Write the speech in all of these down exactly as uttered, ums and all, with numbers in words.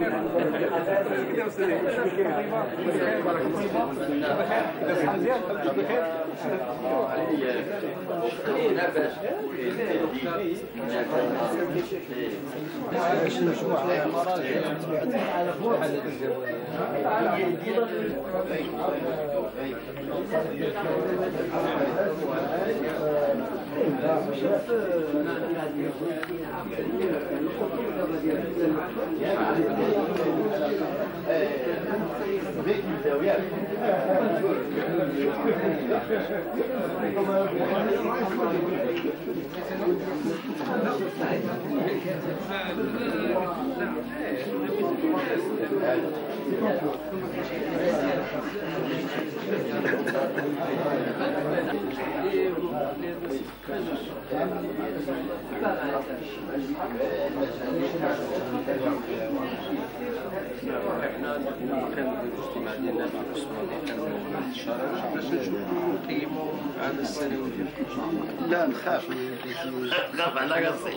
لا نخاف نخاف على قصي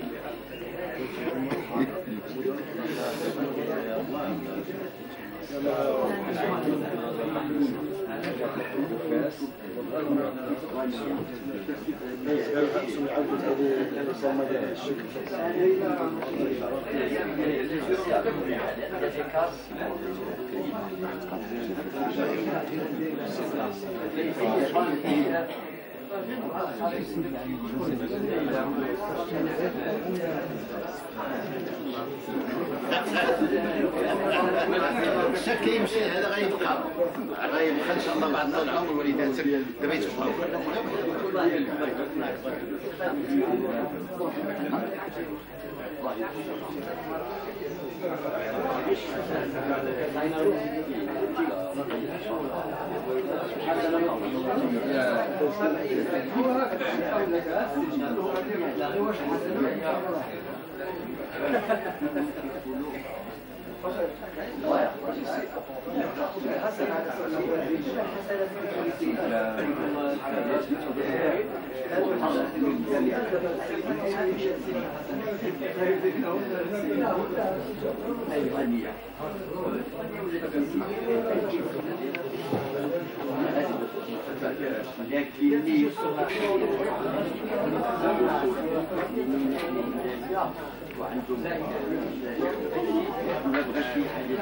الشك يمشي هذا غيبقى غيبقى ان شاء الله بعد طول العمر وليداتك دابا يتفقوا وعندهم ما بغاش في حاجه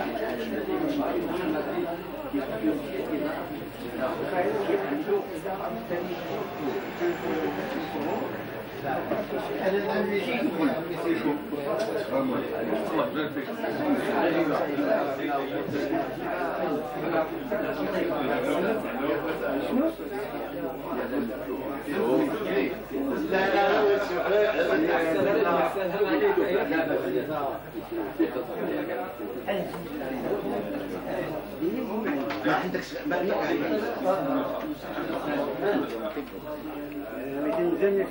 ما عندك ما عندك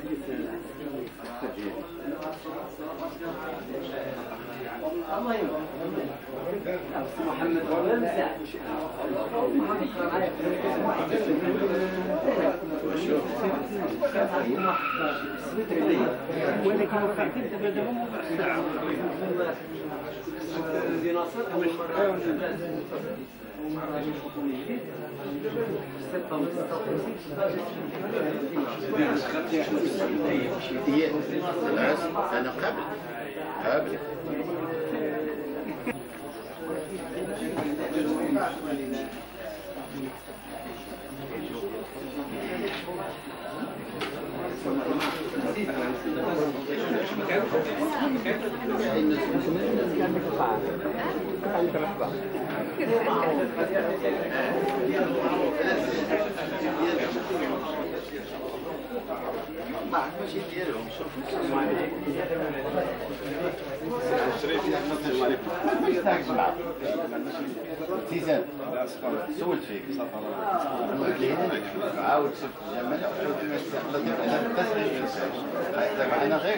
الله محمد ولكن وقعتين تبادلهم أنا قبل قبل تيزان سولت فيك عاود شفت الجمال انا غير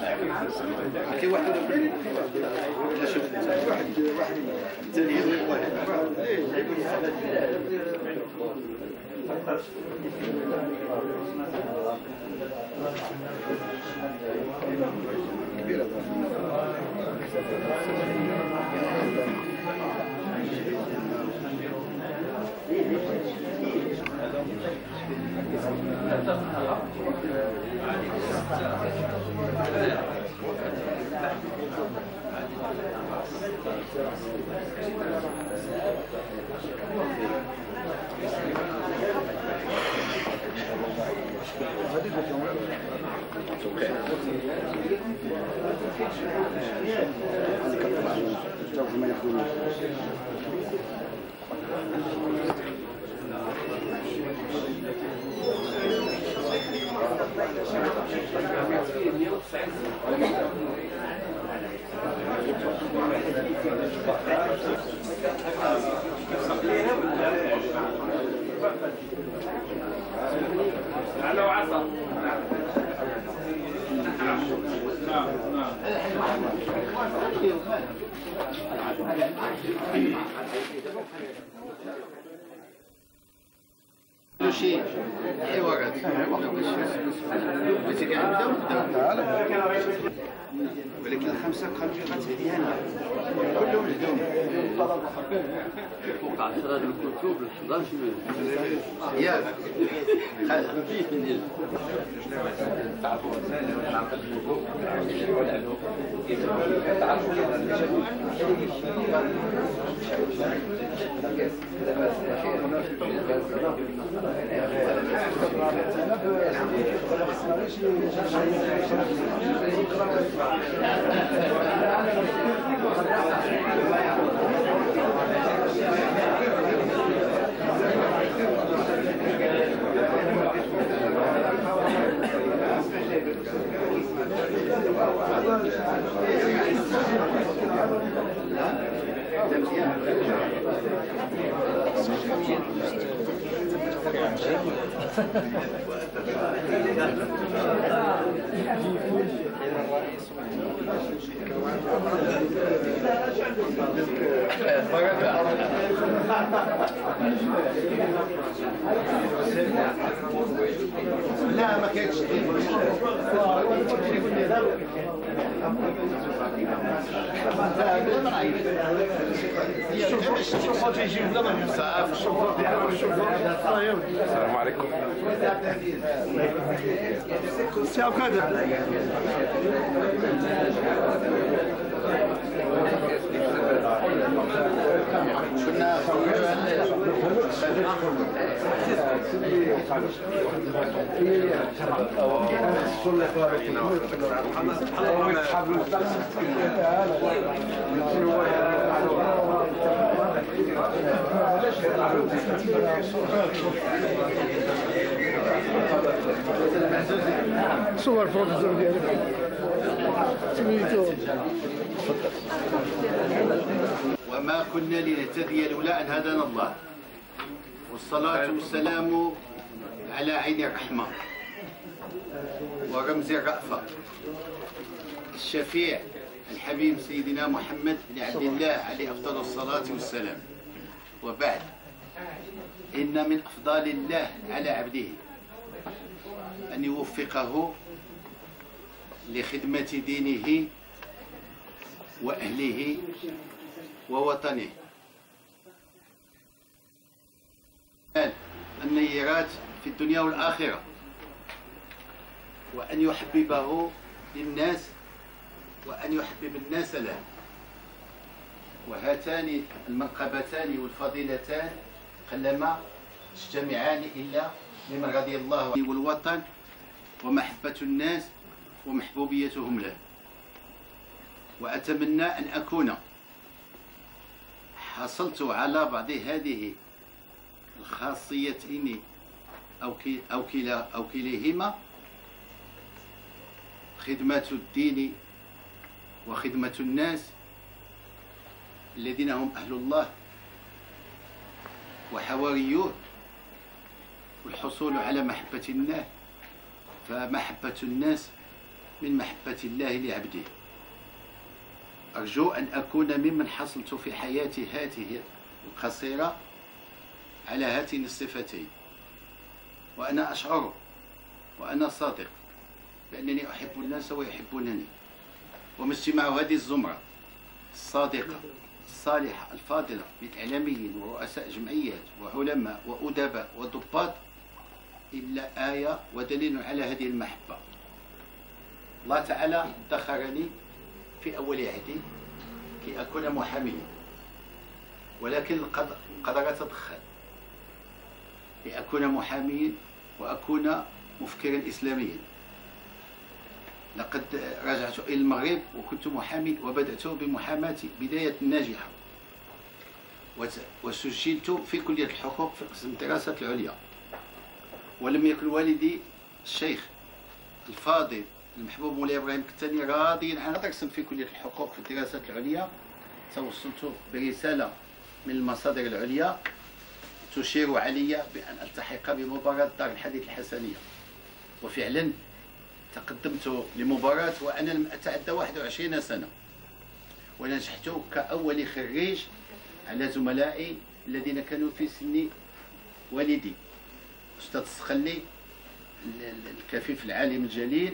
كي واحد ولا شفت واحد واحد ثاني واحد شيء حوارات بس كاع نبداو ولكن الخمسه قنجرات هذه هنا كلهم لدوم فوق عشرة الكتب الحضان شنو ياك لا ما كانش السلام عليكم. ساعة كذا كنا صور فوق الزر ديالك سميتو. وما كنا لنهتدي لولا أن هدانا الله، والصلاة والسلام على عين الرحمة ورمز الرأفة الشفيع الحبيب سيدنا محمد بن عبد الله عليه أفضل الصلاة والسلام. وبعد، إن من أفضال الله على عبده أن يوفقه لخدمة دينه وأهله ووطنه. النيرات في الدنيا والآخرة، وأن يحببه للناس وأن يحبب الناس له. وهاتان المنقبتان والفضيلتان قلما تجتمعان إلا لمن رضي الله عنه، والوطن ومحبة الناس ومحبوبيتهم له. وأتمنى أن أكون حصلت على بعض هذه الخاصيتين أو كي أو كلا أو كليهما: خدمة الدين وخدمة الناس الذين هم أهل الله وحواريوه، والحصول على محبة الله، فمحبة الناس من محبة الله لعبده. أرجو أن أكون ممن حصلت في حياتي هذه القصيرة على هاتين الصفتين. وأنا أشعر وأنا صادق بأنني أحب الناس ويحبونني، ومن اجتماع هذه الزمرة الصادقة الصالحة الفاضلة من إعلاميين ورؤساء جمعيات وعلماء وأدباء وضباط إلا آية ودليل على هذه المحبة. الله تعالى ادخرني في أول عهدي كي أكون محاميا، ولكن القدر تدخل لأكون محاميا وأكون مفكرا إسلاميا. لقد رجعت إلى المغرب وكنت محامي، وبدأت بمحاماة بداية ناجحة، وسجلت في كلية الحقوق في قسم الدراسات العليا. ولم يكن والدي الشيخ الفاضل المحبوب مولاي إبراهيم كتاني راضيا عن هذا القسم في كلية الحقوق في الدراسات العليا. توصلت برسالة من المصادر العليا تشير علي بأن ألتحق بمباراة دار الحديث الحسنية، وفعلا تقدمت لمباراة وأنا لم أتعدى واحد وعشرين سنة، ونجحت كأول خريج على زملائي الذين كانوا في سن والدي، أستاذ السخلي الكفيف العالم الجليل،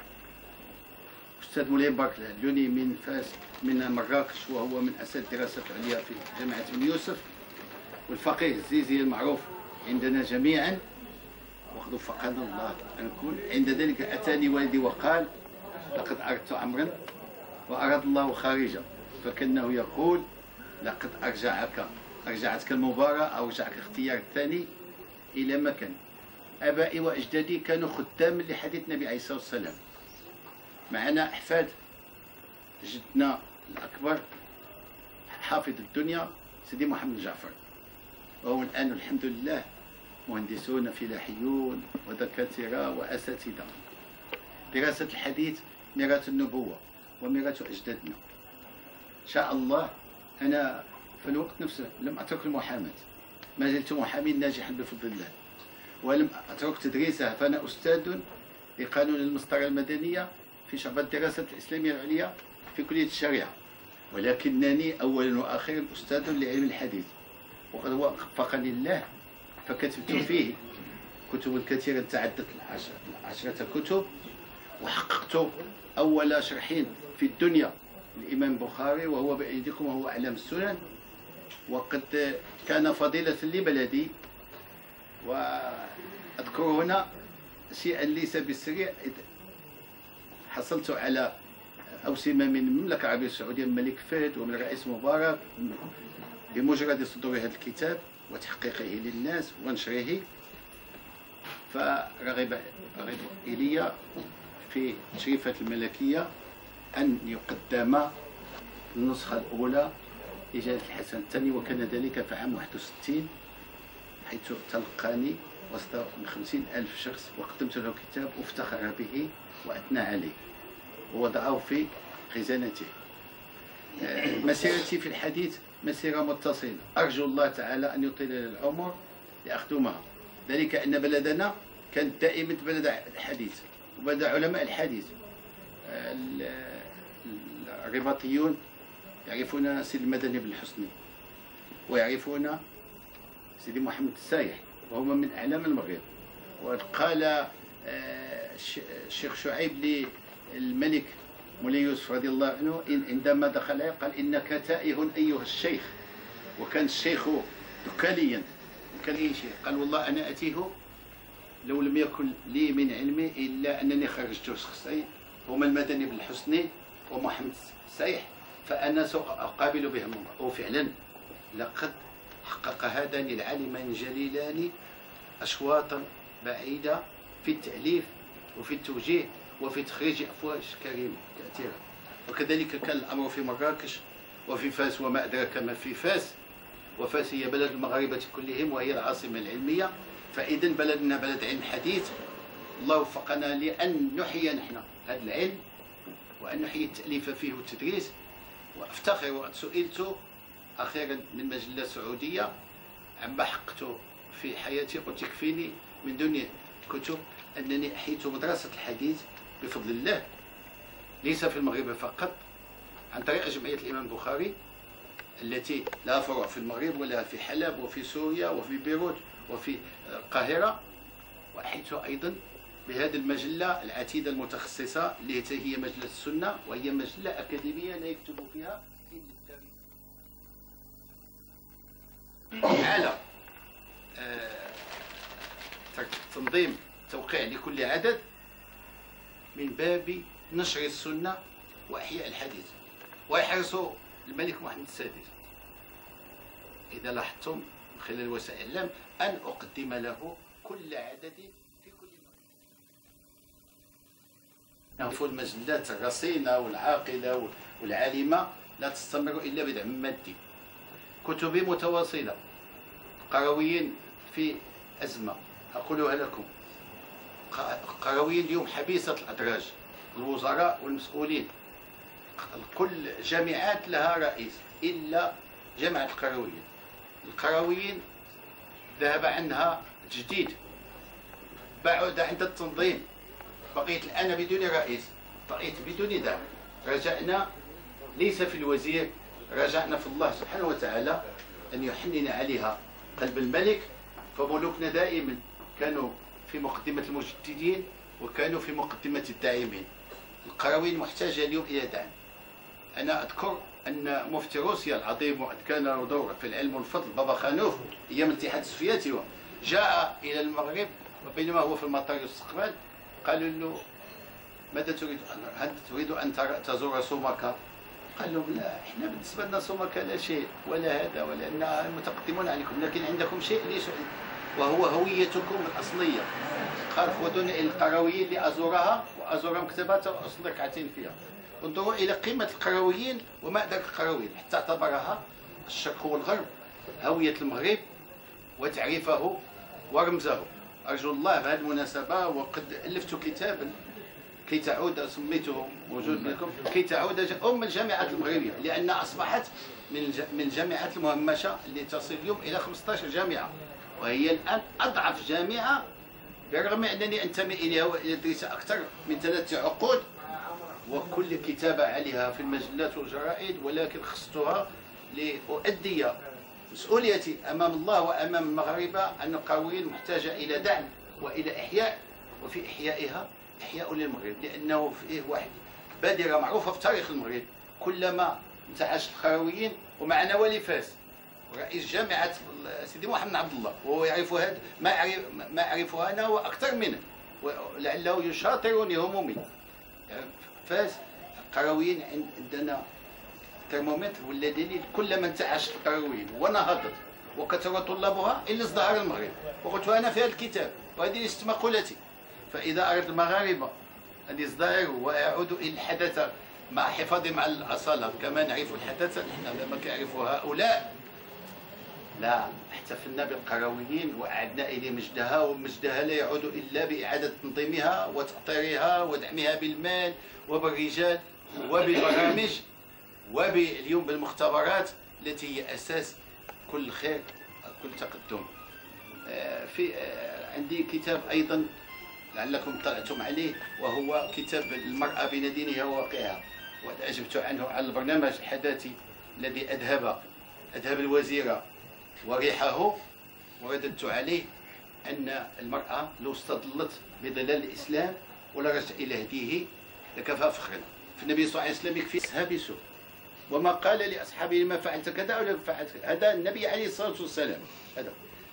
أستاذ مولاي مبارك العلوني من فاس من مراكش وهو من أساتذة الدراسات العليا في جامعة بن يوسف، والفقيه الزيزي المعروف عندنا جميعا، وقد وفقنا الله أن نكون. عند ذلك أتاني والدي وقال: لقد أردت أمرا وأراد الله خارجا، فكأنه يقول: لقد أرجعك أرجعتك المباراة أو رجعك الاختيار الثاني إلى مكان. آبائي وأجدادي كانوا خداما لحديث النبي عليه الصلاة والسلام. معنا أحفاد جدنا الأكبر حافظ الدنيا سيدي محمد جعفر، وهو الآن الحمد لله مهندسون فلاحيون ودكاترة وأساتذة. دراسة الحديث ميراث النبوة وميراث أجدادنا. إن شاء الله أنا في الوقت نفسه لم أترك المحاماة، ما زلت محاميا ناجحا بفضل الله، ولم أترك تدريسها، فأنا أستاذ لقانون المسطرة المدنية في شعبة الدراسات الإسلامية العليا في كلية الشريعة، ولكنني أولا وأخيرا أستاذ لعلم الحديث، وقد وفقني الله فكتبت فيه كتب كثيرة تعدت عشرة كتب، وحققت أول شرحين في الدنيا الإمام البخاري وهو بأيديكم وهو أعلام السنن. وقد كان فضيلة لبلدي، وأذكر هنا شيئا ليس بالسريع، حصلت على أوسمة من المملكة العربية السعودية من الملك فهد ومن الرئيس مبارك بمجرد صدور هذا الكتاب وتحقيقه للناس ونشره، فرغب رغب إلي في تشريفات الملكية أن يقدم النسخة الأولى لجلالة الحسن الثاني، وكان ذلك في عام واحد وستين، حيث تلقاني وسط من خمسين ألف شخص وقدمت له كتاب وافتخر به وأثنى عليه ووضعه في خزانته. مسيرتي في الحديث مسيرة متصلة، أرجو الله تعالى أن يطيل لي العمر لأخدمها، ذلك أن بلدنا كانت دائما بلد الحديث وبلد علماء الحديث. الرباطيون يعرفون سيدي المدني بن الحسني، ويعرفون سيدي محمد السايح وهما من أعلام المغرب. وقال الشيخ شعيب للملك مولاي يوسف رضي الله عنه عندما دخل قال: إنك تائه أيها الشيخ. وكان الشيخ دكاليا وكان أي شيء. قال: والله أنا أتيه لو لم يكن لي من علمي إلا أنني خرجت شخصين هما المدني بن الحسني ومحمد السايح، فأنا سأقابل بهم. وفعلا لقد حقق هذان العالمان الجليلان أشواطا بعيدة في التأليف وفي التوجيه وفي تخريج أفواج كريمة كثيرة. وكذلك كان الأمر في مراكش وفي فاس، وما أدراك ما في فاس، وفاس هي بلد المغاربة كلهم وهي العاصمة العلمية. فإذا بلدنا بلد علم حديث. الله وفقنا لأن نحيي نحن هذا العلم وأن نحيي التأليف فيه والتدريس. وأفتخر وقد سئلت أخيرا من مجلة سعودية عما حققت في حياتي، قلت يكفيني من دون كتب أنني أحييت مدرسة الحديث بفضل الله، ليس في المغرب فقط، عن طريق جمعية الإمام البخاري التي لها فروع في المغرب ولا في حلب وفي سوريا وفي بيروت وفي القاهرة، وحيث أيضا بهذه المجلة العتيدة المتخصصة اللي هي مجلة السنة، وهي مجلة أكاديمية لا يكتب فيها إلا التاريخ. على تنظيم توقيع لكل عدد من باب نشر السنة وإحياء الحديث، ويحرص الملك محمد السادس إذا لاحظتم من خلال وسائل الإعلام أن أقدم له كل عدد في كل مكان. المجلات الرصينة والعاقلة والعالمة لا تستمر إلا بدعم مادي. كتبي متواصلة، قرويين في أزمة أقولها لكم، قرويين اليوم حبيسة الأدراج، الوزراء والمسؤولين، كل جامعات لها رئيس إلا جامعة القرويين. القرويين ذهب عنها جديد، بعد عند التنظيم، بقيت الآن بدون رئيس، بقيت بدون دعم. رجعنا ليس في الوزير، رجعنا في الله سبحانه وتعالى أن يحنن عليها قلب الملك. فملوكنا دائما كانوا في مقدمة المجددين وكانوا في مقدمة الداعمين. القرويين محتاجة اليوم إلى دعم. أنا أذكر أن مفتي روسيا العظيم وقد كان له دور في العلم والفضل بابا خانوف أيام الاتحاد السوفيتي جاء إلى المغرب، وبينما هو في المطار يستقبل قالوا له ماذا تريد؟ هل تريد أن تزور سومكا؟ قال لهم لا، احنا بالنسبة لنا سومكا لا شيء ولا هذا ولا أننا متقدمون عليكم، لكن عندكم شيء ليس وهو هويتكم الأصلية. قال خذوني إلى القرويين لأزورها وأزور مكتباتها وأصلي ركعتين فيها. انظروا إلى قيمة القرويين وما ذاك القرويين، حتى اعتبرها الشرق والغرب هوية المغرب وتعريفه ورمزه. أرجو الله بهذه المناسبة، وقد ألفت كتابا كي تعود، سميته موجود لكم، كي تعود أم الجامعات المغربية، لأن أصبحت من الجامعات المهمشة اللي تصل اليوم إلى خمسة عشر جامعة، وهي الآن أضعف جامعة برغم أنني أنتمي إليها وأدرس أكثر من ثلاثة عقود وكل كتابة عليها في المجلات والجرائد، ولكن خصتها لأؤدي مسؤوليتي أمام الله وأمام المغاربة أن القرويين محتاجة إلى دعم وإلى إحياء، وفي إحيائها إحياء للمغرب، لأنه فيه واحد بادرة معروفة في تاريخ المغرب، كلما انتعش القرويين ومعنا والي فاس رئيس جامعة سيدي محمد عبد الله، وهو يعرف هذا ما أعرف ما أعرفه أنا وأكثر منه، ولعله يشاطرني همومي. فاس القرويين عندنا ترمومتر ولا دليل، كلما انتعش القرويين ونهضت وكثر طلابها إلا ازدهر المغرب، وقلت أنا في هذا الكتاب وهذه ليست مقولتي. فإذا أراد المغاربة أن يزدهروا ويعودوا إلى الحداثة مع حفاظهم على الأصالة كما نعرف الحداثة، نحن لما كيعرفوا هؤلاء لا احتفلنا بالقرويين وأعدنا إليه مجدها، ومجدها لا يعود إلا بإعادة تنظيمها وتأطيرها ودعمها بالمال وبالرجال وبالبرامج وباليوم بالمختبرات التي هي أساس كل خير كل تقدم. في عندي كتاب أيضا لعلكم طلعتم عليه، وهو كتاب المرأة بين دينها وواقعها، وقد أجبت عنه على البرنامج الحداثي الذي أذهب أذهب الوزير وريحه، ورددت عليه أن المرأة لو استظلت بظلال الإسلام ولرجت إلى هديه لكفى فخرا. فالنبي صلى الله عليه وسلم يكفيها بسوء، وما قال لأصحابه لما فعلت كذا ولا فعلت كذا، هذا النبي عليه الصلاة والسلام. هذا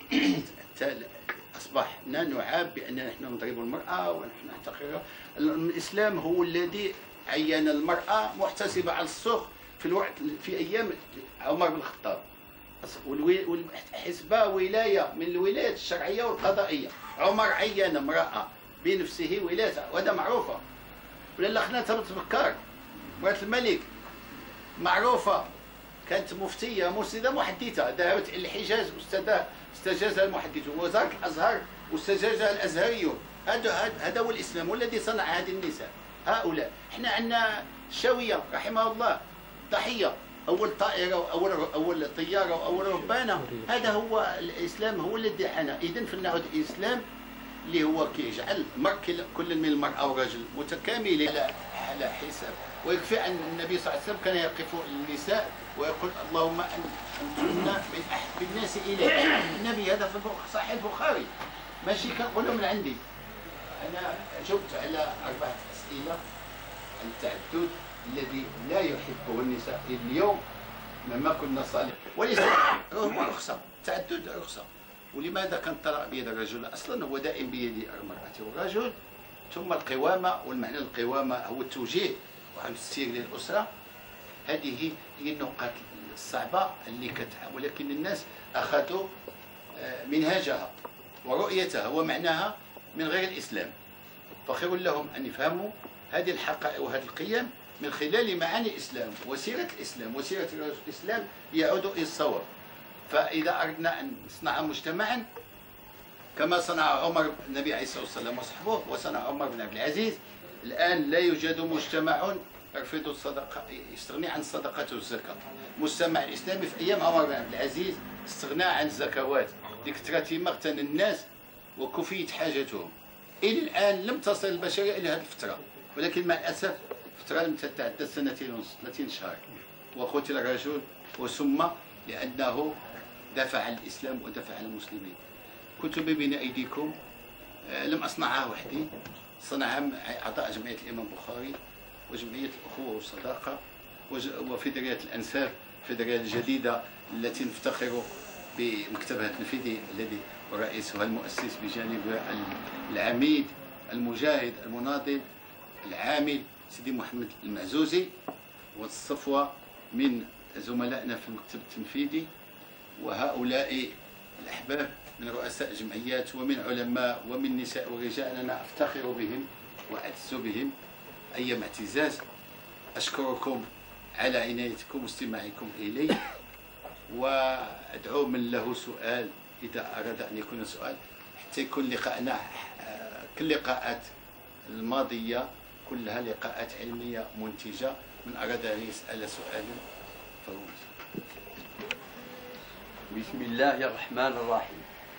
أصبحنا نعاب بأننا نحن نضرب المرأة ونحن نحتقرها. الإسلام هو الذي عين المرأة محتسبة على السوق في الوقت في أيام عمر بن الخطاب، والحسبة ولاية من الولايات الشرعية والقضائية. عمر عين امرأة بنفسه ولاية، وهذا معروفة. ولا خلاتها بتفكر مرات الملك معروفة، كانت مفتية مرشدة محدثة، ذهبت إلى الحجاز استجازها المحدثون، وزارة الأزهر واستجازها الأزهريون. هذا هذا هو الإسلام والذي صنع هذه النساء. هؤلاء احنا عندنا الشاوية رحمه الله ضحية، أول طائرة وأول أول طيارة وأول ربانة، هذا هو الإسلام هو الذي حنا. إذن فلنعود الإسلام اللي هو كيجعل المرء كل من المرأة والرجل متكاملين على حساب ويكفي أن النبي صلى الله عليه وسلم كان يقف للنساء ويقول اللهم أنتن من أحب الناس إلي. النبي هذا في صحيح البخاري، ماشي كنقوله من عندي. أنا جبت على أربعة أسئلة. التعدد الذي لا يحبه النساء اليوم مما كنا صالح، وليس هو رخصة، التعدد رخصة. ولماذا كان الطلاق بيد الرجل؟ أصلا هو دائم بيد المرأة والرجل. ثم القوامة، والمعنى القوامة هو التوجيه والتسيير للأسرة. هذه هي النقاط الصعبة اللي كتعب، ولكن الناس أخذوا منهاجها ورؤيتها ومعناها من غير الإسلام، فخير لهم أن يفهموا هذه الحقائق وهذه القيم من خلال معاني الإسلام وسيرة الإسلام وسيرة الإسلام يعود إلى الصواب. فإذا أردنا أن نصنع مجتمعا كما صنع عمر النبي عليه الصلاة والسلام وصحبه وصنع عمر بن عبد العزيز، الآن لا يوجد مجتمع يرفض الصدقة، يستغني عن الصدقة والزكاة. المجتمع الإسلامي في أيام عمر بن عبد العزيز استغنى عن الزكوات لكثرة ما اغتنى الناس وكفيت حاجتهم. إلى الآن لم تصل البشرية إلى هذه الفترة، ولكن مع الأسف فترة لم تتعدى سنتين ونصف ثلاثين شهر، وقتل الرجل وسمى لأنه دافع عن الإسلام ودافع عن المسلمين. كتب بين أيديكم، لم أصنعها وحدي، صنعها أعضاء جمعية الإمام البخاري وجمعية الأخوة والصداقة وفدرية الأنساب، فدرية الجديدة التي نفتخر بمكتبها التنفيذي الذي رئيسها المؤسس بجانب العميد المجاهد المناضل العامل سيدي محمد المعزوزي، والصفوة من زملائنا في المكتب التنفيذي. وهؤلاء الأحباب من رؤساء جمعيات ومن علماء ومن نساء ورجال أنا أفتخر بهم وأعتز بهم أيام اعتزاز. أشكركم على عنايتكم واستماعكم إلي، وأدعو من له سؤال إذا أراد أن يكون سؤال، حتى يكون لقاءنا كل اللقاءات الماضية كلها لقاءات علمية منتجة. من أراد أن يسأل سؤالا فهو. بسم الله الرحمن الرحيم.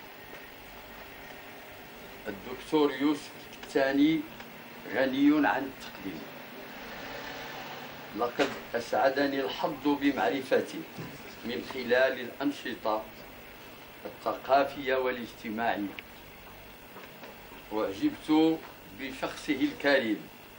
الدكتور يوسف الكتاني غني عن التقديم. لقد أسعدني الحظ بمعرفته من خلال الأنشطة الثقافية والاجتماعية، وأعجبت بشخصه الكريم،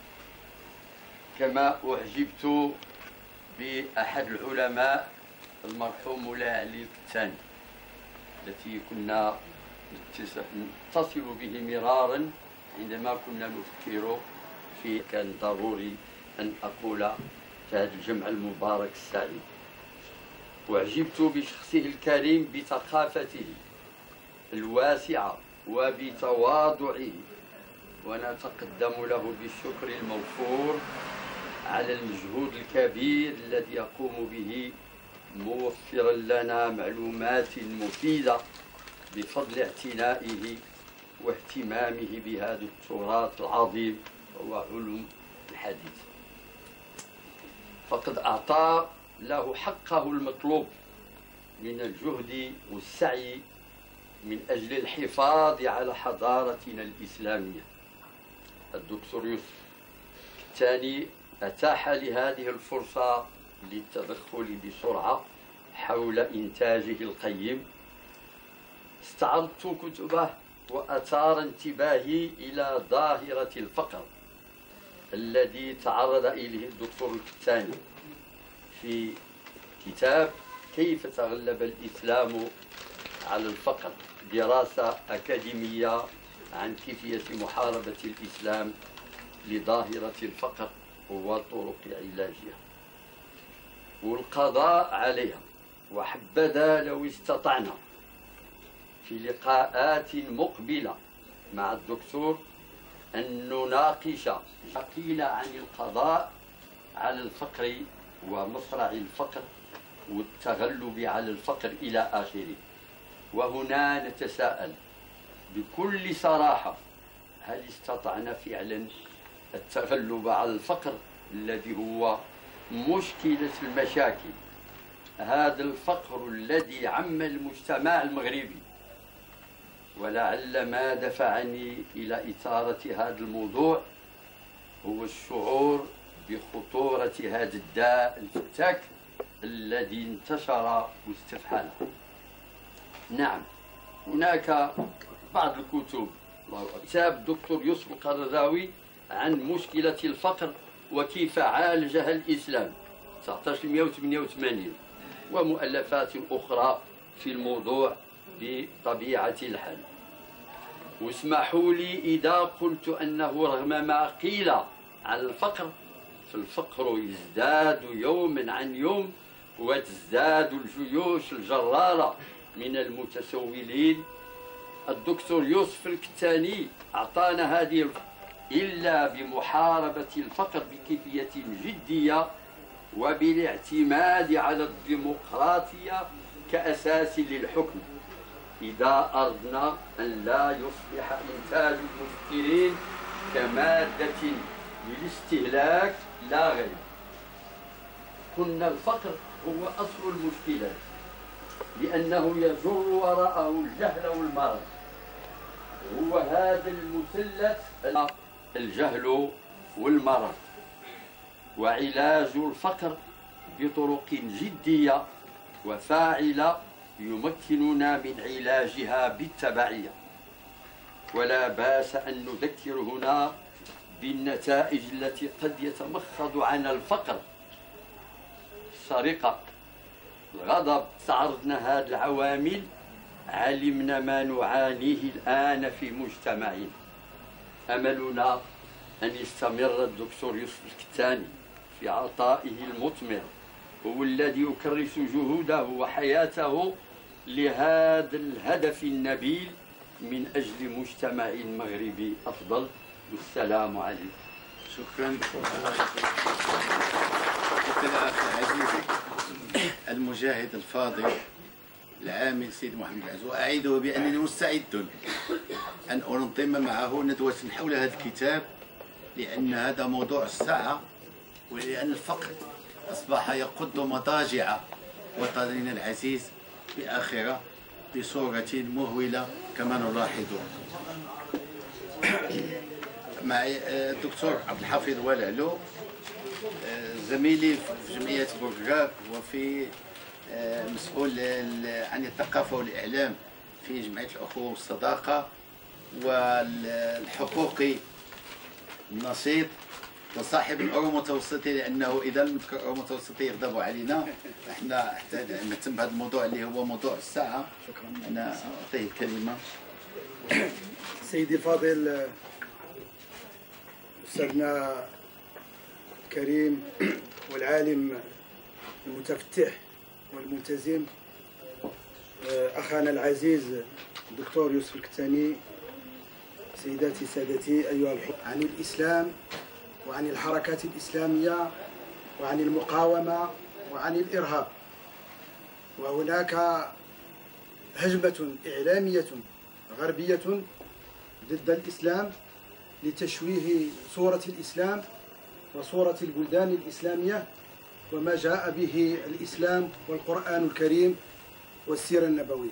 كما أعجبت بأحد العلماء المرحوم مولاي علي الكتاني التي كنا نتصل به مرارا عندما كنا نفكر في كان ضروري أن أقول في هذا الجمع المبارك السعيد. وأعجبت بشخصه الكريم بثقافته الواسعة وبتواضعه، ونتقدم له بالشكر الموفور على المجهود الكبير الذي يقوم به موفرا لنا معلومات مفيدة بفضل اعتنائه واهتمامه بهذا التراث العظيم وهو علوم الحديث. فقد أعطى له حقه المطلوب من الجهد والسعي من أجل الحفاظ على حضارتنا الإسلامية. الدكتور يوسف الكتاني أتاح لهذه الفرصة للتدخل بسرعة حول إنتاجه القيم. استعرضت كتبه وأثار انتباهي إلى ظاهرة الفقر الذي تعرض إليه الدكتور الكتاني في كتاب كيف تغلب الإسلام على الفقر، دراسة أكاديمية عن كيفية محاربة الإسلام لظاهرة الفقر وطرق علاجها والقضاء عليها. وحبذا لو استطعنا في لقاءات مقبلة مع الدكتور أن نناقش قيل عن القضاء على الفقر ومصرع الفقر والتغلب على الفقر إلى آخره. وهنا نتساءل بكل صراحة، هل استطعنا فعلا التغلب على الفقر الذي هو مشكلة المشاكل؟ هذا الفقر الذي عم المجتمع المغربي. ولعل ما دفعني إلى إثارة هذا الموضوع هو الشعور بخطورة هذا الداء الفتاك الذي انتشر واستفحل. نعم، هناك بعض الكتب، كتاب الدكتور يوسف القرضاوي عن مشكلة الفقر وكيف عالجها الإسلام تسعة عشر مئة وثمانية وثمانين، ومؤلفات أخرى في الموضوع بطبيعة الحال. واسمحوا لي إذا قلت أنه رغم ما قيل عن الفقر، فالفقر يزداد يوما عن يوم، وتزداد الجيوش الجرارة من المتسولين. الدكتور يوسف الكتاني أعطانا هذه إلا بمحاربة الفقر بكيفية جدية وبالاعتماد على الديمقراطية كأساس للحكم، إذا أردنا أن لا يصبح إنتاج المفكرين كمادة للاستهلاك لا غير. قلنا الفقر هو أصل المشكلات، لأنه يجر وراءه الجهل والمرض. هو هذا المثلث، الجهل والمرض، وعلاج الفقر بطرق جدية وفاعلة يمكننا من علاجها بالتبعية. ولا باس أن نذكر هنا بالنتائج التي قد يتمخض عنها الفقر: السرقة، الغضب. استعرضنا هذه العوامل، علمنا ما نعانيه الآن في مجتمعنا. أملنا أن يستمر الدكتور يوسف الكتاني في عطائه المثمر، هو الذي يكرس جهوده وحياته لهذا الهدف النبيل من أجل مجتمع مغربي أفضل. والسلام عليكم. شكرا. الأخ عزيزي المجاهد الفاضل العامل سيد محمد العز، وأعيده بأنني مستعد أن أنظم معه ندوة حول هذا الكتاب، لأن هذا موضوع الساعة، ولأن الفقر أصبح يقض مضاجع وطننا العزيز بآخرة بصورة مهولة كما نلاحظ. معي الدكتور عبد الحفيظ والعلو، زميلي في جمعية بوغراب وفي مسؤول عن الثقافة والإعلام في جمعية الأخوة والصداقة، والحقوقي النشيط، وصاحب العلوم المتوسطية، لأنه إذا لم نذكر العلوم المتوسطية يغضبوا علينا. احنا حتى نهتم بهذا الموضوع اللي هو موضوع الساعة. شكرا. أنا أعطيه الكلمة. سيدي الفاضل أستاذنا الكريم والعالم المتفتح والملتزم، أخانا العزيز الدكتور يوسف الكتاني، سيداتي سادتي أيها الحضور، عن الإسلام وعن الحركات الإسلامية وعن المقاومة وعن الإرهاب. وهناك هجمة إعلامية غربية ضد الإسلام لتشويه صورة الإسلام وصورة البلدان الإسلامية وما جاء به الإسلام والقرآن الكريم والسيرة النبوية.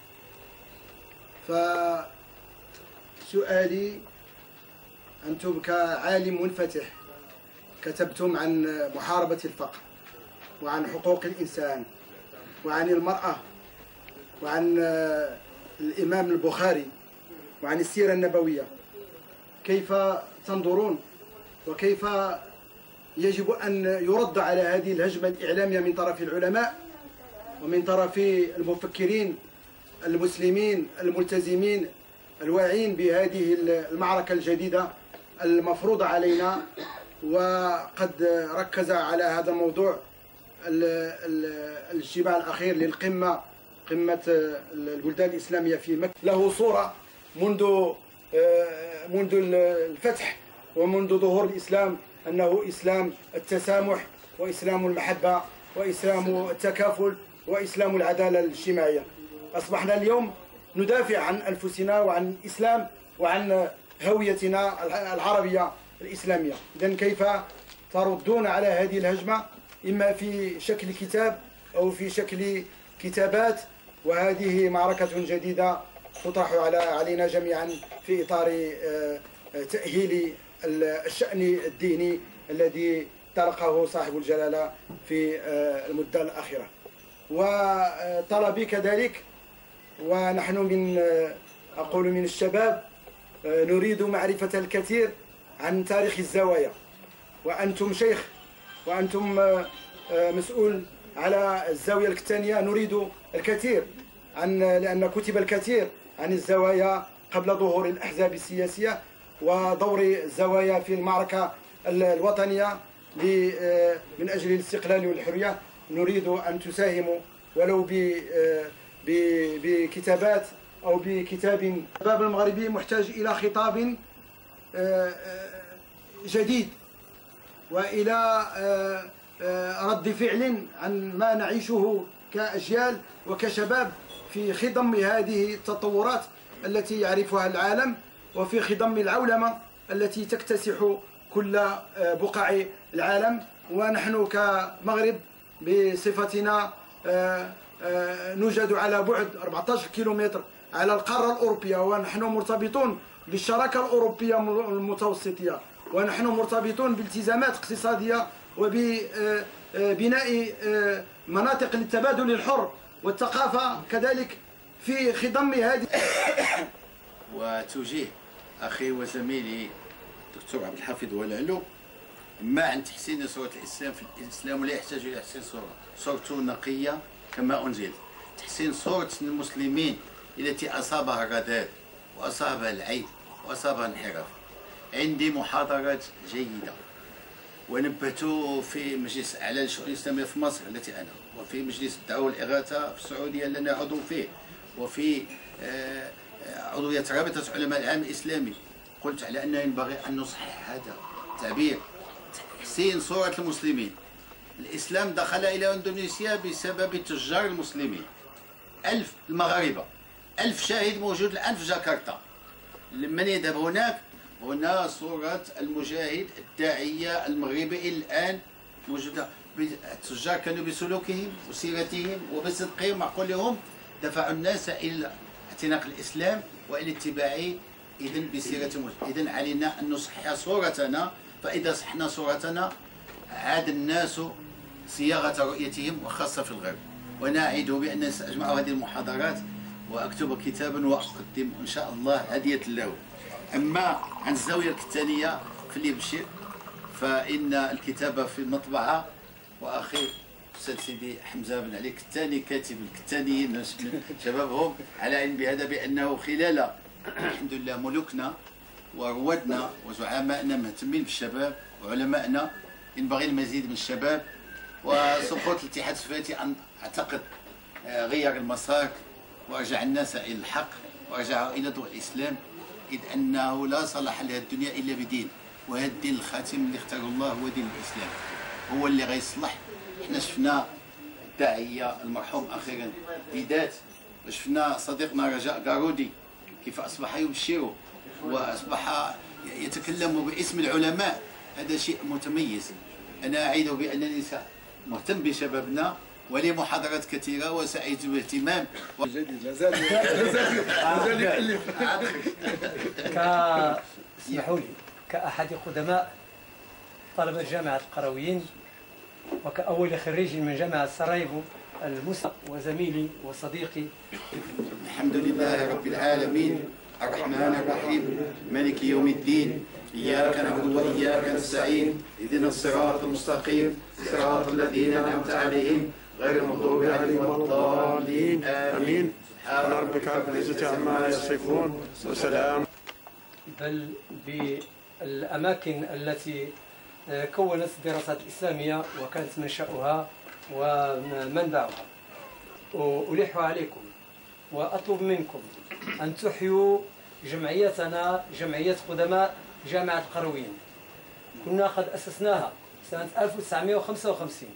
فسؤالي، أنتم كعالم منفتح كتبتم عن محاربة الفقر وعن حقوق الإنسان وعن المرأة وعن الإمام البخاري وعن السيرة النبوية، كيف تنظرون وكيف يجب أن يرد على هذه الهجمة الإعلامية من طرف العلماء ومن طرف المفكرين المسلمين الملتزمين الواعين بهذه المعركة الجديدة المفروضة علينا؟ وقد ركز على هذا الموضوع الاجتماع الأخير للقمة، قمة البلدان الإسلامية في مكة، له صورة منذ منذ الفتح ومنذ ظهور الإسلام أنه إسلام التسامح وإسلام المحبة وإسلام التكافل وإسلام العدالة الاجتماعية. أصبحنا اليوم ندافع عن أنفسنا وعن الإسلام وعن هويتنا العربية الإسلامية. إذن كيف تردون على هذه الهجمة، إما في شكل كتاب أو في شكل كتابات؟ وهذه معركة جديدة تطرح على علينا جميعا في إطار تأهيل الشأن الديني الذي طرقه صاحب الجلالة في المدة الأخيرة. وطلبي كذلك، ونحن من أقول من الشباب نريد معرفة الكثير عن تاريخ الزوايا، وأنتم شيخ وأنتم مسؤول على الزاوية الكتانية، نريد الكثير عن لأن كتب الكثير عن الزوايا قبل ظهور الأحزاب السياسية ودور الزوايا في المعركة الوطنية من أجل الاستقلال والحرية. نريد أن تساهموا ولو بكتابات أو بكتاب. الشباب المغربي محتاج إلى خطاب جديد وإلى رد فعل عن ما نعيشه كأجيال وكشباب في خضم هذه التطورات التي يعرفها العالم، وفي خضم العولمة التي تكتسح كل بقاع العالم. ونحن كمغرب بصفتنا نوجد على بعد أربعة عشر كيلومتر على القارة الأوروبية، ونحن مرتبطون بالشراكة الأوروبية المتوسطية، ونحن مرتبطون بالتزامات اقتصادية وببناء مناطق للتبادل الحر والثقافة كذلك في خضم هذه. وتوجيه أخي وزميلي الدكتور عبد الحفيظ والعلو ما عن تحسين صورة الإسلام في الإسلام ولا يحتاج إلى تحسين صورة صورته نقية كما أنزل، تحسين صورة المسلمين التي أصابها الرذاذ وأصابها العيب وأصابها الانحراف. عندي محاضرات جيدة ونبهت في مجلس أعلى للشؤون الإسلامية في مصر التي أنا، وفي مجلس الدعوة والإغاثة في السعودية اللي أنا عضو فيه، وفي عضوية رابطة علماء العالم الإسلامي. قلت على أنه ينبغي أن نصحح هذا التعبير، تحسين صورة المسلمين. الإسلام دخل إلى إندونيسيا بسبب تجار المسلمين، ألف المغاربة، ألف شاهد موجود الآن في جاكرتا. لمن يذهب هناك هنا صورة المجاهد الداعية المغربي الآن موجودة. التجار كانوا بسلوكهم وسيرتهم وبصدقهم وعقولهم دفعوا الناس إلى اعتناق الإسلام وإلى اتباعه إذن بسيرتهم. إذن علينا أن نصحح صورتنا، فإذا صحنا صورتنا عاد الناس صياغة رؤيتهم وخاصة في الغرب. وأنا أعيد بأن سأجمع هذه المحاضرات وأكتب كتابا وأقدم إن شاء الله هدية له. أما عن الزاوية الكتانية في اليبشير فإن الكتابة في المطبعة، وأخي أستاذ سيدي حمزة بن علي كتاني كاتب الكتانيين شبابهم على علم بهذا، بأنه خلال الحمد لله ملوكنا وروادنا وزعمائنا مهتمين بالشباب وعلمائنا، ينبغي المزيد من الشباب. وسقوط الاتحاد السوفيتي أعتقد غير المسار ورجع الناس إلى الحق ورجعوا إلى ضوء الإسلام، إذ أنه لا صلاح لها الدنيا إلا بدين، وهذا الدين الخاتم اللي اختاره الله هو دين الإسلام، هو اللي غيصلح. احنا شفنا الداعية المرحوم أخيرا ديدات، شفنا صديقنا رجاء قارودي كيف أصبح يبشر وأصبح يتكلم باسم العلماء. هذا شيء متميز. أنا أعيد بأنني مهتم بشبابنا ولي محاضرات كثيرة وسعيت باهتمام. اسمحوا لي كأحد قدماء طلبة جامعة القرويين وكأول خريج من جامعة سراييفو المسلم وزميلي وصديقي. الحمد لله رب العالمين الرحمن الرحيم مالك يوم الدين، إياك نعبد وإياك نستعين، اهدنا الصراط المستقيم صراط الذين أنعمت عليهم غير المغضوب عليهم ولا الضالين آمين. سبحان ربك رب العزة عما يصفون وسلام. بل بالأماكن التي كونت الدراسات الإسلامية وكانت منشأها ومنبعها. ألح عليكم وأطلب منكم أن تحيوا جمعيتنا جمعية قدماء جامعة القرويين. كنا قد أسسناها سنة ألف وتسعمائة وخمسة وخمسين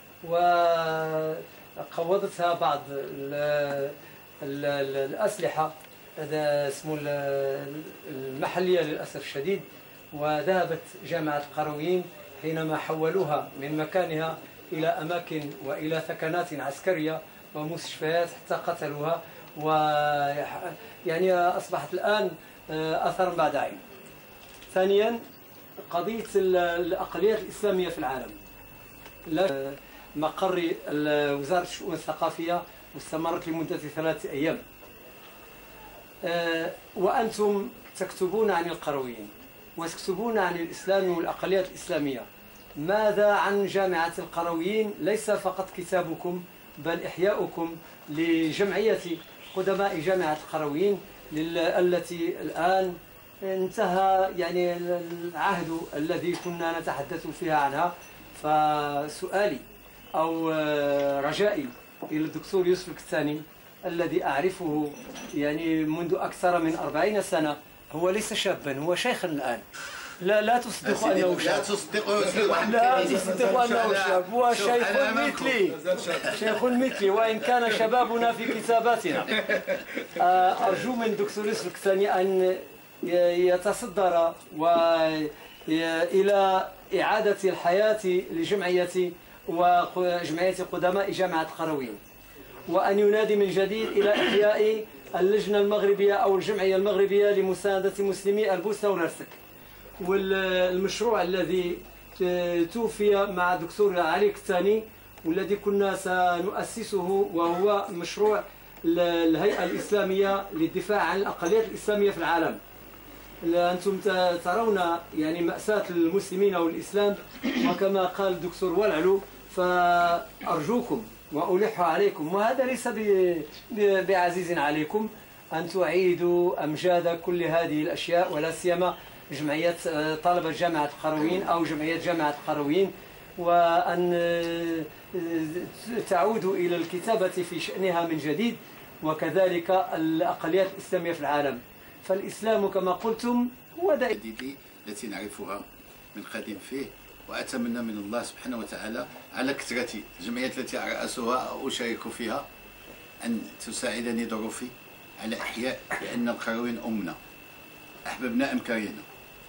وقوضتها بعض ال ال ال الأسلحة هذا اسمه المحلية للأسف الشديد، وذهبت جامعة القرويين حينما حولوها من مكانها إلى أماكن وإلى ثكنات عسكرية ومستشفيات حتى قتلوها، ويعني أصبحت الآن أثرا بعد عين. ثانيا قضية الأقليات الإسلامية في العالم. لا مقر وزارة الشؤون الثقافية واستمرت لمدة ثلاثة أيام. وأنتم تكتبون عن القرويين وتكتبون عن الإسلام والأقليات الإسلامية. ماذا عن جامعة القرويين؟ ليس فقط كتابكم بل إحياؤكم لجمعية قدماء جامعة القرويين التي الآن انتهى يعني العهد الذي كنا نتحدث فيها عنها. فسؤالي أو رجائي إلى الدكتور يوسف الكتاني الذي أعرفه يعني منذ أكثر من أربعين سنة، هو ليس شابا، هو شيخا الآن. لا لا تصدق أنه شاب. لا تصدق لا تصدق أنه شاب، هو شيخ مثلي، شيخ مثلي وإن كان شبابنا في كتاباتنا. أرجو من دكتور يوسف الكتاني أن يتصدر وإلى إعادة الحياة لجمعية وجمعية قدماء جامعة القرويين، وأن ينادي من جديد إلى إحياء اللجنة المغربية أو الجمعية المغربية لمساندة مسلمي البوسنة والهرسك، والمشروع الذي توفي مع دكتور علي الكتاني والذي كنا سنؤسسه، وهو مشروع الهيئة الإسلامية للدفاع عن الأقليات الإسلامية في العالم. أنتم ترون يعني مأساة المسلمين والإسلام، وكما قال الدكتور والعلو فأرجوكم وألح عليكم، وهذا ليس بعزيز عليكم، أن تعيدوا أمجاد كل هذه الأشياء، ولا سيما جمعية طلبة جامعة القرويين أو جمعية جامعة القرويين، وأن تعودوا إلى الكتابة في شأنها من جديد، وكذلك الأقليات الإسلامية في العالم. فالإسلام كما قلتم هو دائما التي نعرفها من قديم فيه، وأتمنى من الله سبحانه وتعالى على كثرة الجمعيات التي أرأسها وأشارك فيها أن تساعدني ظروفي على إحياء، لأن القرويين أمنا أحببنا أم كرهنا،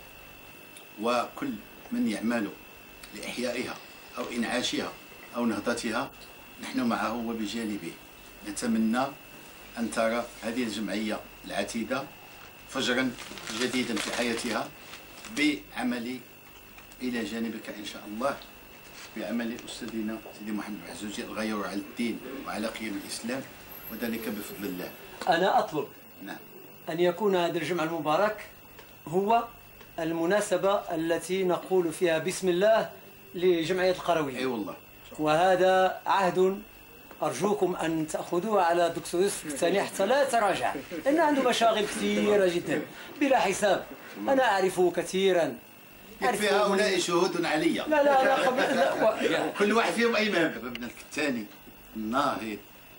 وكل من يعمل لإحيائها أو إنعاشها أو نهضتها نحن معه وبجانبه. نتمنى أن ترى هذه الجمعية العتيدة فجرا جديدا في حياتها بعملي إلى جانبك إن شاء الله، بعمل أستاذنا سيدي محمد العزوزي الغيور على الدين وعلى قيم الإسلام، وذلك بفضل الله. أنا أطلب نعم أن يكون هذا الجمع المبارك هو المناسبة التي نقول فيها بسم الله لجمعية القرويين. أي والله. وهذا عهد أرجوكم أن تأخذوه على الدكتور يوسف الكتاني حتى لا يتراجع، لأن عنده مشاغل كثيرة جدا بلا حساب. أنا أعرفه كثيرا. يكفي هؤلاء شهود علي. لا لا لا, قبل لا كل واحد فيهم إمام. ابن الكتاني الناهض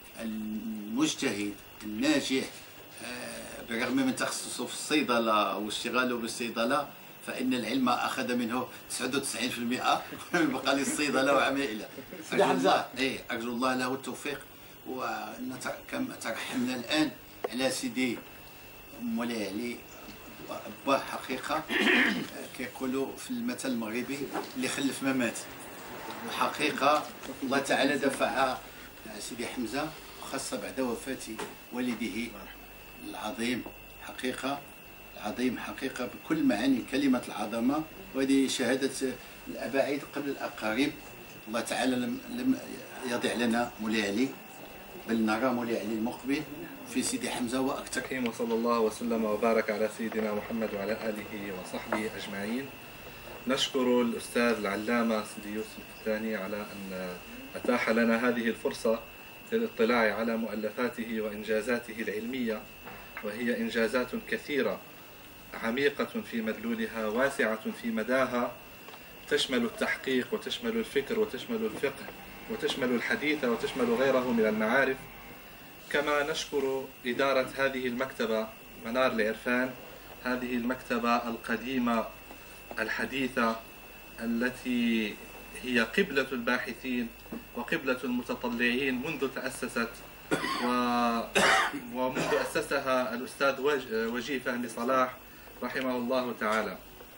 المجتهد الناجح، بالرغم من تخصصه في الصيدلة واشتغاله بالصيدلة، فإن العلم أخذ منه تسعة وتسعين بالمئة بقى للصيدلة وعمل إلى. سيدي حمزة. إيه أرجو الله له التوفيق، وكما ترحمنا الآن على سيدي مولاي علي أباه حقيقة، كيقولوا في المثل المغربي اللي خلف ما مات. حقيقة الله تعالى دفع سيدي حمزة، وخاصة بعد وفاة والده العظيم، حقيقة العظيم حقيقة بكل معاني كلمة العظمة. وهذه شهادة الأباعيد قبل الأقارب. الله تعالى لم, لم يضع لنا مولاي علي، بل نرى مولاي علي المقبل في سيدي حمزة وأكثر. وصلى الله وسلم وبارك على سيدنا محمد وعلى آله وصحبه أجمعين. نشكر الأستاذ العلامة سيدي يوسف الكتاني على أن أتاح لنا هذه الفرصة للاطلاع على مؤلفاته وإنجازاته العلمية، وهي إنجازات كثيرة عميقة في مدلولها، واسعة في مداها، تشمل التحقيق وتشمل الفكر وتشمل الفقه وتشمل الحديث وتشمل غيره من المعارف. كما نشكر إدارة هذه المكتبة منار العرفان، هذه المكتبة القديمة الحديثة التي هي قبلة الباحثين وقبلة المتطلعين منذ تأسست، ومنذ أسسها الأستاذ وجيه فهمي صلاح رحمه الله تعالى.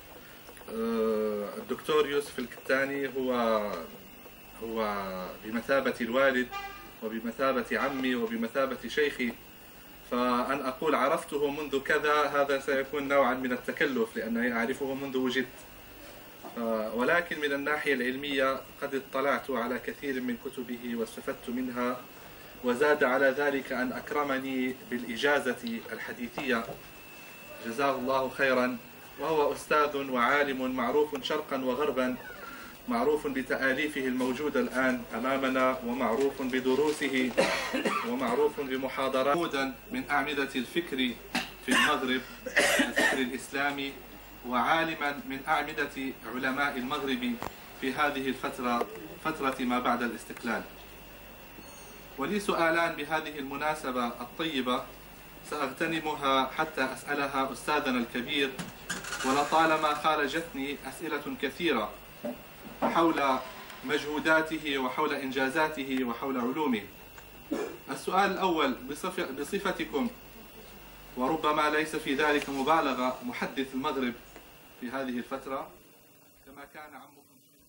الدكتور يوسف الكتاني هو هو بمثابة الوالد وبمثابة عمي وبمثابة شيخي، فأن أقول عرفته منذ كذا هذا سيكون نوعا من التكلف، لأنني أعرفه منذ وجدت. ولكن من الناحية العلمية قد اطلعت على كثير من كتبه واستفدت منها، وزاد على ذلك أن أكرمني بالإجازة الحديثية جزاه الله خيرا، وهو أستاذ وعالم معروف شرقا وغربا، معروف بتآليفه الموجودة الآن أمامنا، ومعروف بدروسه، ومعروف بمحاضراته من أعمدة الفكر في المغرب، الفكر الإسلامي، وعالما من أعمدة علماء المغرب في هذه الفترة، فترة ما بعد الاستقلال. ولي سؤالان بهذه المناسبة الطيبة سأغتنمها حتى أسألها أستاذنا الكبير، ولطالما خالجتني أسئلة كثيرة حول مجهوداته وحول إنجازاته وحول علومه. السؤال الأول بصفتكم، وربما ليس في ذلك مبالغة، محدث المغرب في هذه الفترة كما كان عمكم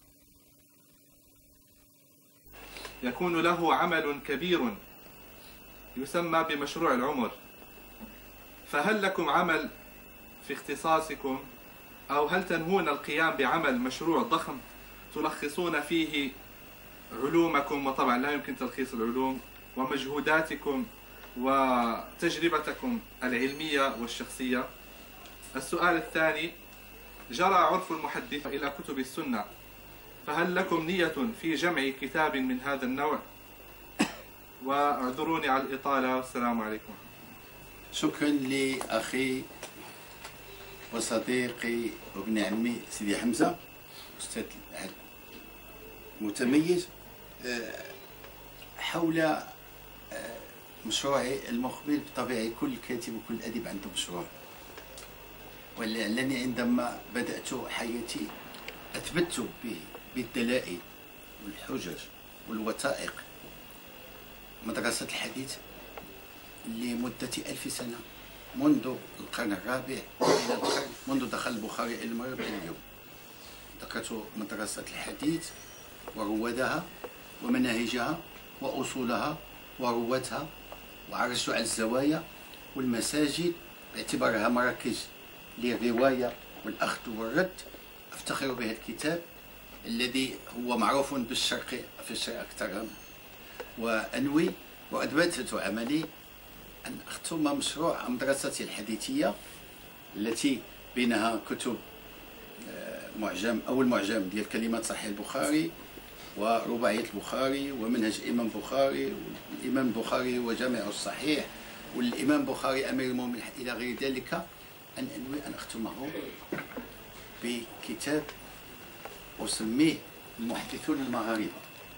يكون له عمل كبير يسمى بمشروع العمر، فهل لكم عمل في اختصاصكم، أو هل تنهون القيام بعمل مشروع ضخم تلخصون فيه علومكم، وطبعا لا يمكن تلخيص العلوم، ومجهوداتكم وتجربتكم العلمية والشخصية؟ السؤال الثاني، جرى عرف المحدث إلى كتب السنة، فهل لكم نية في جمع كتاب من هذا النوع؟ واعذروني على الإطالة، والسلام عليكم. شكرا لأخي وصديقي وابن عمي سيدي حمزة، أستاذ متميز، حول مشروعي المقبل. بطبيعي كل كاتب وكل أديب عنده مشروع، ولأنني عندما بدأت حياتي أثبت به بالدلائل والحجج والوثائق مدرسة الحديث لمدة ألف سنة، منذ القرن الرابع إلى القرن، منذ دخل البخاري إلى المغرب إلى اليوم. ذكرت مدرسة الحديث وروادها ومناهجها وأصولها ورواتها، وعرجت على الزوايا والمساجد باعتبارها مراكز للرواية والأخذ والرد. أفتخر بهذا الكتاب الذي هو معروف بالشرق في الشرق أكثر، وأنوي وأثبتت عملي أن أختم مشروع مدرستي الحديثية التي بينها كتب معجم، أول معجم ديال كلمات صحيح البخاري، ورباعية البخاري، ومنهج الإمام البخاري، والإمام البخاري وجامع الصحيح، والإمام البخاري أمير المؤمنين إلى غير ذلك. أن أنوي أن أختمه بكتاب أسميه المحدثون المغاربة،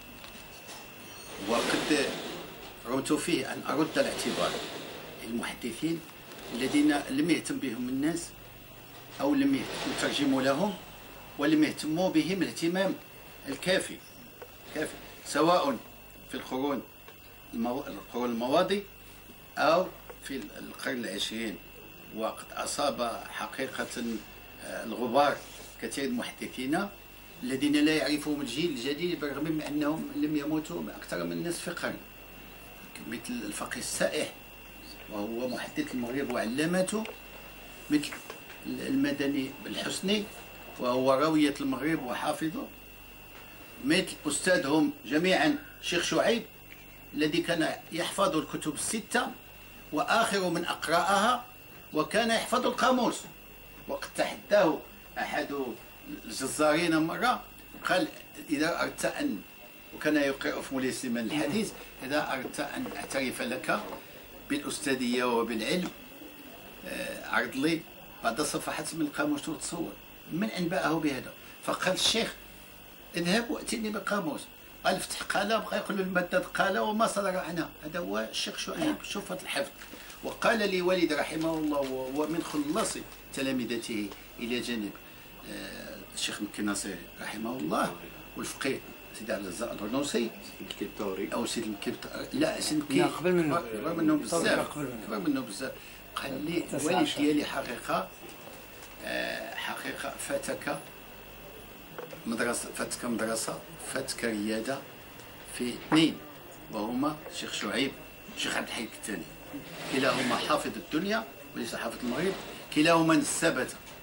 وقد رمت فيه أن أرد الاعتبار المحدثين الذين لم يهتم بهم الناس، أو لم يترجموا لهم، ولم يهتموا بهم الاهتمام الكافي كافي سواء في القرون المو... القرون الماضي أو في القرن العشرين. وقد أصاب حقيقة الغبار كثير من المحدثين الذين لا يعرفهم الجيل الجديد، بالرغم من أنهم لم يموتوا أكثر من نصف قرن، مثل الفقيه السائح وهو محدث المغرب وعلامته، مثل المدني بالحسني وهو راوية المغرب وحافظه، مثل أستاذهم جميعا شيخ شعيب الذي كان يحفظ الكتب الستة وآخر من أقرأها، وكان يحفظ القاموس. وقد تحداه أحد الجزارين مرة قال: إذا أردت أن، وكان يقرأ في مولاي سليمان الحديث، إذا أردت أن أعترف لك بالأستاذية وبالعلم عرض لي بعض صفحات من القاموس وتصور. من أنبأه بهذا؟ فقال الشيخ: اذهب وأتني بالقاموس. قال: فتح قال، بقى يقول له المدد قال وما صدر عنها. هذا هو الشيخ شعيب، شوف هذا الحفظ. وقال لي والد رحمه الله، ومن خلص تلامذته إلى جانب الشيخ مكي ناصر رحمه الله، والفقيه سيدي عبد الرزاق البرنوسي او سيدي مكي، لا سيدي مكي قبل منه قبل منه بزاف قبل منه بزاف. قال لي: الوالد ديالي حقيقه حقيقه فاتك مدرسه، فاتك مدرسه، فاتك رياده في اثنين، وهما الشيخ شعيب والشيخ عبد الحي الثاني، كلاهما حافظ الدنيا وليس حافظ المغرب، كلاهما ثبت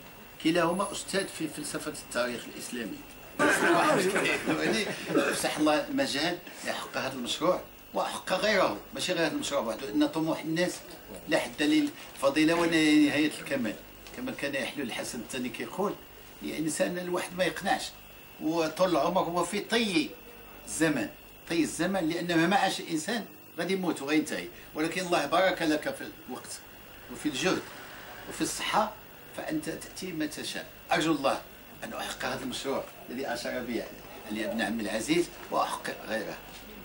كلاهما أستاذ في فلسفة التاريخ الإسلامي. يعني فتح الله المجال يحقق هذا المشروع وحق غيره، ماشي غير هذا المشروع وحده، ان طموح الناس لا حد للفضيله ولا نهايه الكمال. كما كان يحلو الحسن الثاني كيقول يعني الانسان الواحد ما يقنعش وطول العمر هو في طي الزمان، طي الزمان، لان مهما عاش الانسان غادي يموت وغينتهي، ولكن الله بارك لك في الوقت وفي الجهد وفي الصحه فانت تاتي ما تشاء. ارجو الله ان احقق هذا المشروع الذي اشار به علي ابن عمي العزيز واحقق غيره.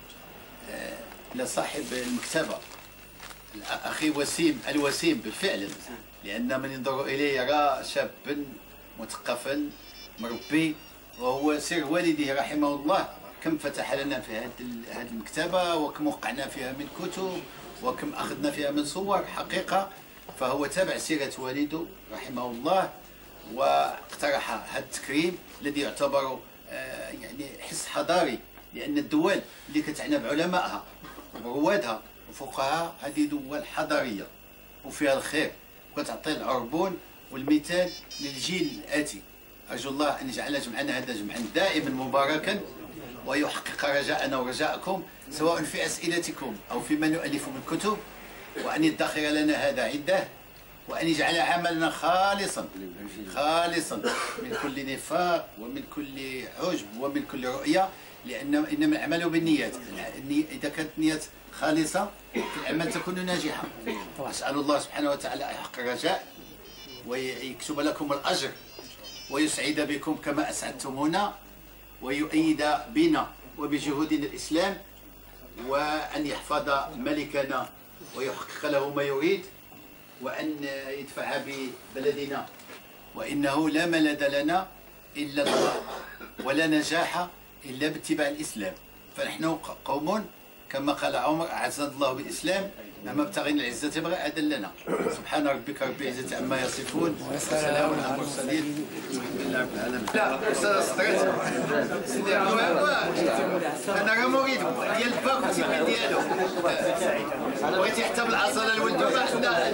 لصاحب المكتبة أخي وسيم الوسيم بالفعل، لأن من ينظر إليه يرى شابا مثقفا مربي، وهو سر والده رحمه الله كم فتح لنا في هذه المكتبة وكم وقعنا فيها من كتب وكم أخذنا فيها من صور حقيقة. فهو تابع سيرة والده رحمه الله واقترح هذا التكريم الذي يعتبر يعني حس حضاري، لأن الدول اللي كتعنى بعلمائها وروادها وفقهاء هذه دول حضارية وفيها الخير وكتعطي العربون والمثال للجيل الآتي. أرجو الله أن يجعل جمعنا هذا جمعا دائما مباركا ويحقق رجاءنا ورجاءكم سواء في أسئلتكم أو فيما نؤلف من كتب، وأن يدخر لنا هذا عنده، وأن يجعل عملنا خالصا خالصا من كل نفاق ومن كل عجب ومن كل رؤية، لأن إنما الأعمال بالنيات. إذا كانت نية خالصة في الأعمال تكون ناجحة. أسأل الله سبحانه وتعالى أن يحقق الرجاء ويكتب لكم الأجر ويسعد بكم كما أسعدتمونا، ويؤيد بنا وبجهودنا الإسلام، وأن يحفظ ملكنا ويحقق له ما يريد، وأن يدفع ببلدنا، وإنه لا ملذ لنا إلا الله ولا نجاح إلا باتباع الإسلام. فنحن قوم كما قال عمر أعزنا الله بالإسلام مهما ابتغينا العزة بغى أذلنا. سبحان ربك رب العزة عما يصفون وسلام على المرسلين والحمد لله رب العالمين. لا أستاذ صدرت سيدي أنا راه مريد ديال الباك والتلميذ ديالو بغيتي حتى بالعصا للولد وحنا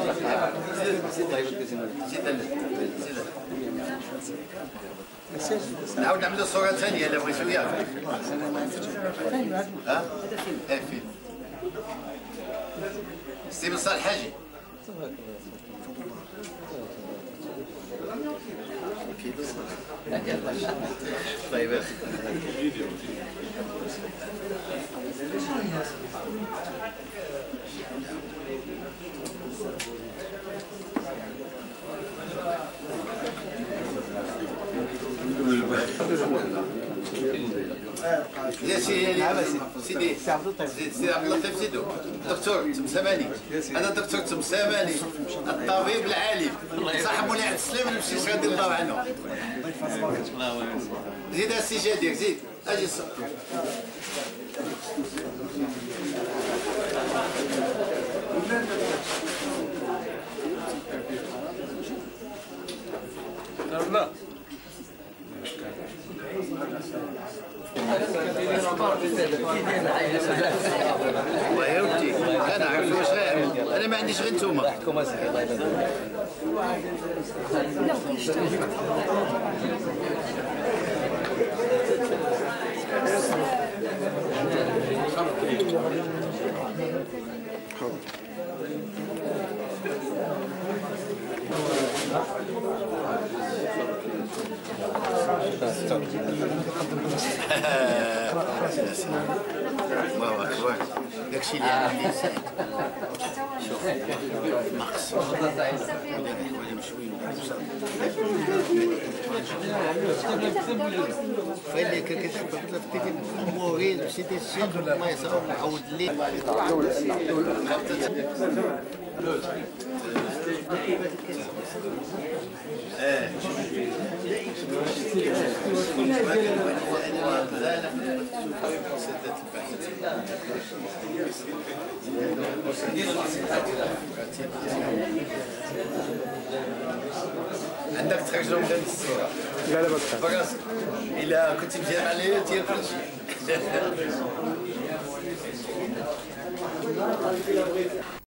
نعاود نعملوا صورة ثانية إلا بغيتو ياك. ها؟ إيه فين؟ سي بن صالح الحاجي. طيب يا سيدي سيدي سيدي عبد اللطيف سيدو دكتور تمساماني، هذا دكتور تمساماني الطبيب العالم صاحب مولاي عبد السلام المشيش غادي نرضاو عنه. زيد السي جدير زيد اجي الصوت. لا والله يا ودي انا عارف واش نعمل، انا ما عنديش غير نتوما. الله اكبر داكشي اللي عمل لي سعيد. شوف نقص ولا مشوي فاللي كتحب تطلع في المورين وسيدي الشيخ الله يسعدك نعاود لي اه عندك تخرجوا من هذه الصورة؟ لا لا ما تخرج. إلا كنت مجمع عليه ديال كلشي.